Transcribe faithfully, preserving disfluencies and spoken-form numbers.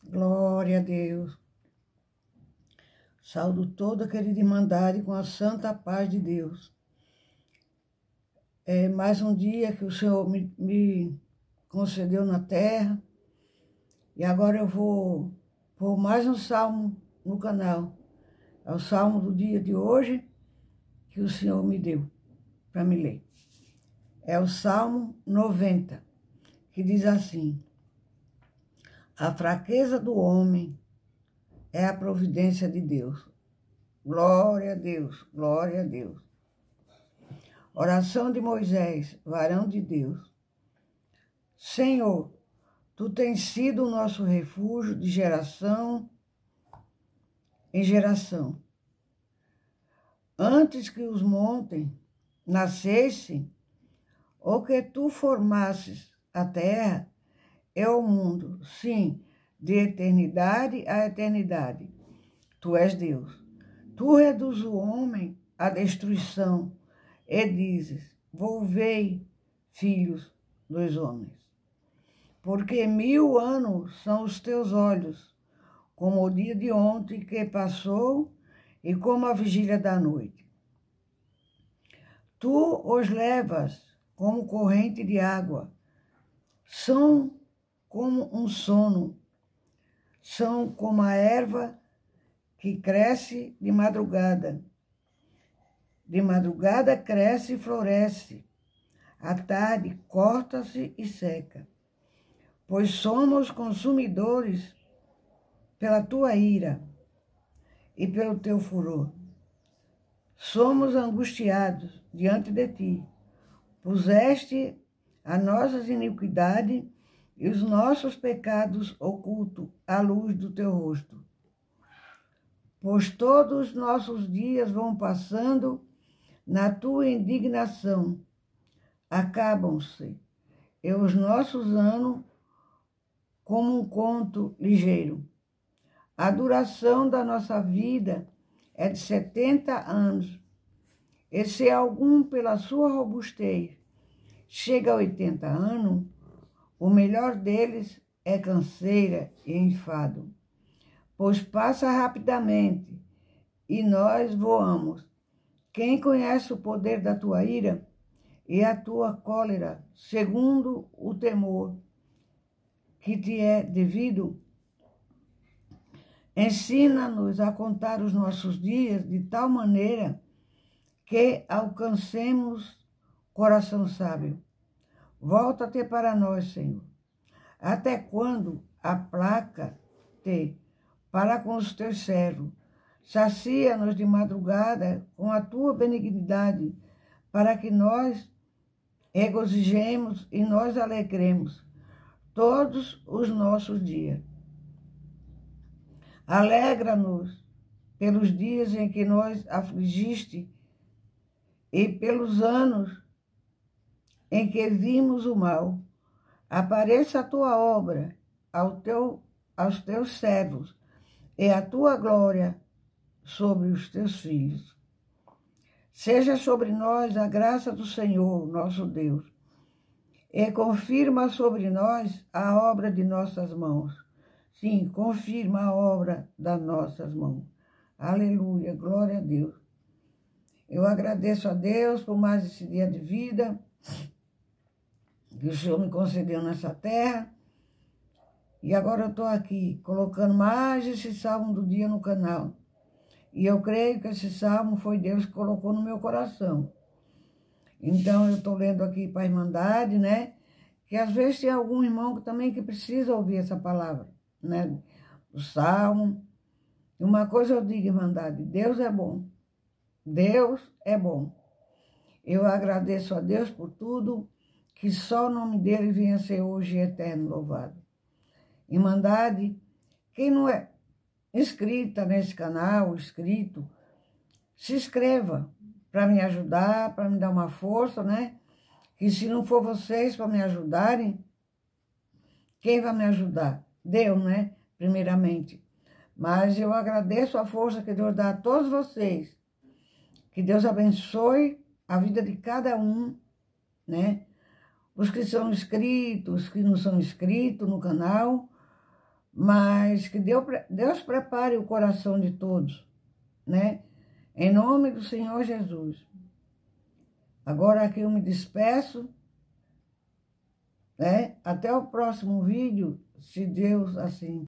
Glória a Deus. Saúdo toda a querida Irmandade com a santa paz de Deus. É mais um dia que o Senhor me, me concedeu na terra. E agora eu vou pôr mais um salmo no canal. É o salmo do dia de hoje que o Senhor me deu para me ler. É o Salmo noventa, que diz assim: a fraqueza do homem é a providência de Deus. Glória a Deus, glória a Deus. Oração de Moisés, varão de Deus. Senhor, Tu tens sido o nosso refúgio de geração em geração. Antes que os montes nascessem, ou que Tu formasses a terra, é o mundo, sim, de eternidade a eternidade. Tu és Deus. Tu reduz o homem à destruição e dizes: volvei, filhos dos homens. Porque mil anos são os teus olhos, como o dia de ontem que passou e como a vigília da noite. Tu os levas como corrente de água, são como um sono, são como a erva que cresce de madrugada. De madrugada cresce e floresce, à tarde corta-se e seca. Pois somos consumidores pela tua ira e pelo teu furor. Somos angustiados diante de ti. Puseste as nossas iniquidades e os nossos pecados ocultos à luz do teu rosto. Pois todos os nossos dias vão passando na tua indignação. Acabam-se, e os nossos anos como um conto ligeiro. A duração da nossa vida é de setenta anos. E se algum, pela sua robustez, chega a oitenta anos, o melhor deles é canseira e enfado, pois passa rapidamente e nós voamos. Quem conhece o poder da tua ira e a tua cólera, segundo o temor que te é devido? Ensina-nos a contar os nossos dias de tal maneira que alcancemos coração sábio. Volta-te para nós, Senhor. Até quando aplaca-te para com os teus servos? Sacia-nos de madrugada com a tua benignidade, para que nós regozijemos e nós alegremos todos os nossos dias. Alegra-nos pelos dias em que nos afligiste e pelos anos em que vimos o mal. Apareça a tua obra ao teu, aos teus servos e a tua glória sobre os teus filhos. Seja sobre nós a graça do Senhor, nosso Deus, e confirma sobre nós a obra de nossas mãos. Sim, confirma a obra das nossas mãos. Aleluia, glória a Deus. Eu agradeço a Deus por mais esse dia de vida que o Senhor me concedeu nessa terra. E agora eu estou aqui colocando mais esse salmo do dia no canal. E eu creio que esse salmo foi Deus que colocou no meu coração. Então, eu estou lendo aqui para a Irmandade, né? Que às vezes tem algum irmão que também que precisa ouvir essa palavra, né? O salmo. E uma coisa eu digo, Irmandade, Deus é bom. Deus é bom. Eu agradeço a Deus por tudo, que só o nome dele venha ser hoje eterno louvado. Irmandade, quem não é inscrita nesse canal, inscrito, se inscreva para me ajudar, para me dar uma força, né? E se não for vocês para me ajudarem, quem vai me ajudar? Deus, né? Primeiramente. Mas eu agradeço a força que Deus dá a todos vocês. Que Deus abençoe a vida de cada um, né? Os que são inscritos, os que não são inscritos no canal, Mas que Deus, Deus prepare o coração de todos, né? Em nome do Senhor Jesus. Agora aqui eu me despeço, né? Até o próximo vídeo, se Deus assim